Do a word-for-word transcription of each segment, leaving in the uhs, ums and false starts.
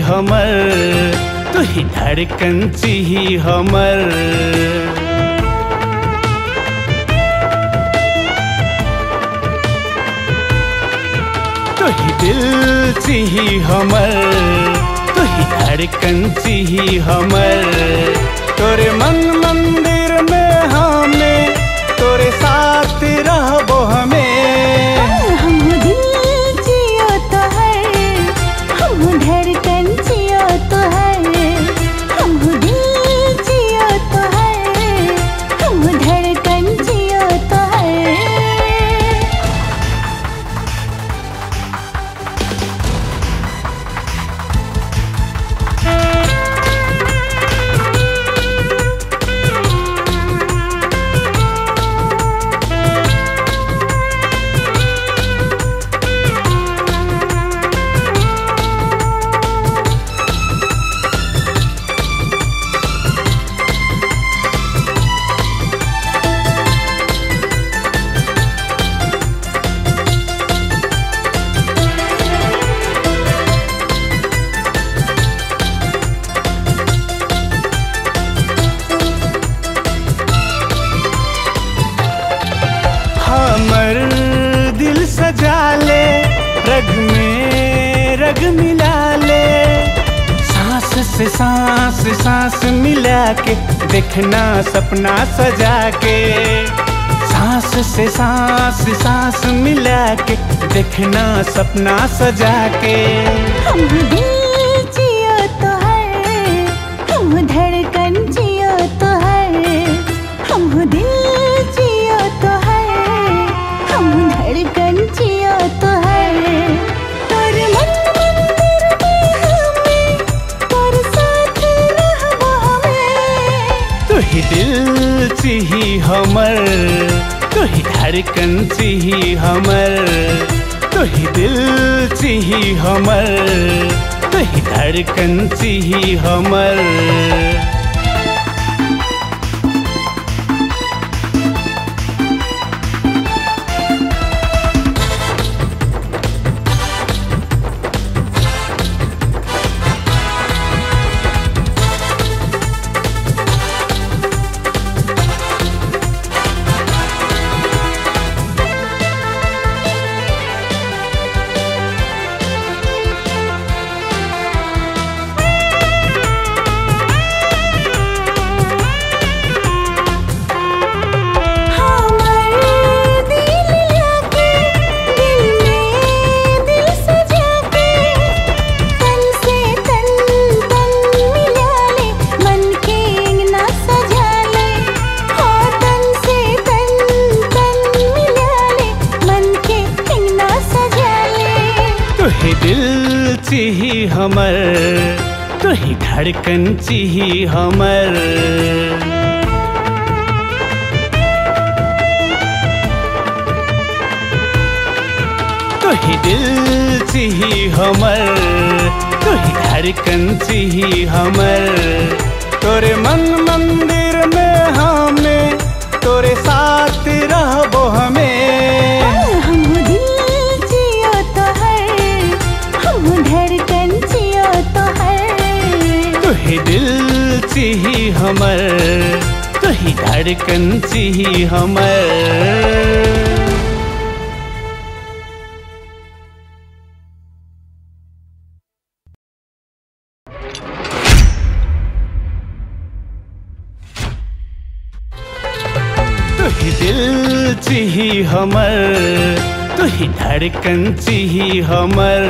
हमर, तू ही धड़कन चिही हमर। तू ही दिल चिही हमर, तू ही धड़कन चिही हमर। तोरे मन मंदिर में हमें, तोरे साथ रहबो हमें। हमर दिल सजा ले, रग में रग मिला ले। सांस से सांस सांस मिला के, देखना सपना सजा के। सांस से सांस सांस मिला के, देखना सपना सजा के। हम दिल जियो तो है, हम धड़कन जियो तो है। हम दिल जियो तो है, हम धड़कन जियो तो है। तोरे मन मंदिर में हमें, तोरे साथ रहबो हमें। तू ही दिल चिही हमर, तू ही धड़कन चिही हमर। तू ही दिल चिही हमर, तू ही धड़कन चिही हमर। तू ही दिल चिही हमर, तू ही धड़कन चिही हमर। तू ही दिल चिही हमर, तू ही धड़कन चिही हमर। तोरे मन मंदिर में हमें, तोरे साथ रहबो हमें। तू ही दिल चिही हमर, तू ही धड़कन चिही हमर। तू ही दिल चिही हमर, तू ही धड़कन चिही हमर।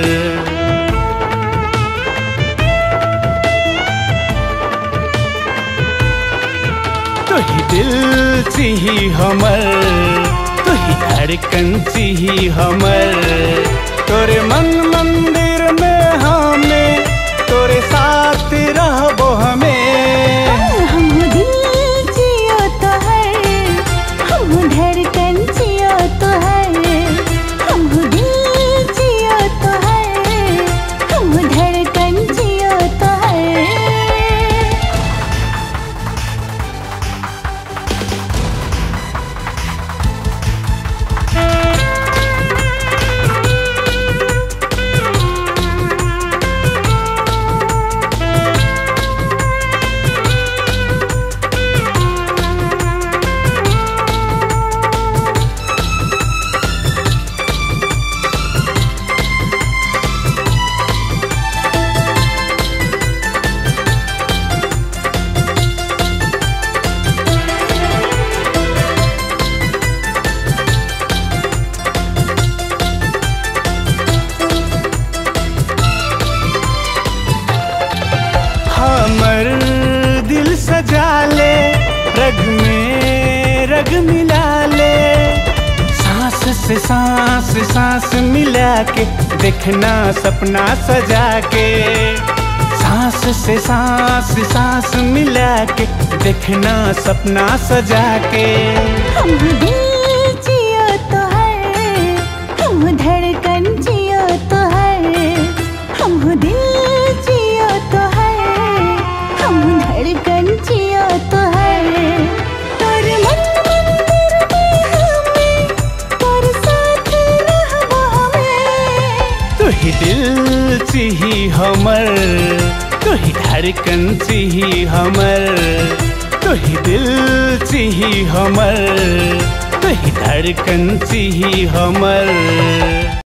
तू ही दिल चिही हमर, तू ही धड़कन चिही हमर। तोरे मन मंदिर में हमें, तोरे साथ रहबो हमें। हम दिल जियो तो है, हम धड़कन जियो तो है। हम दिल जियो तो है, हम धड़कन जियो तो है। रग में रग मिला ले, सांस से सांस सांस मिला के देखना सपना सजा के, सांस से सांस सांस मिला के देखना सपना सजा के। हम दिल जियो तो है, हम धड़कन जियो तो है, हम दिल जियो तो है, हम धड़कन जियो तो है। तोर मन मंदिर में हमें, तोर साथ रहबो हमें। तू ही दिल चिही हमर, तू ही धड़कन चिही हमर, तू ही दिल चिही हमर, तू ही धड़कन चिही हमर।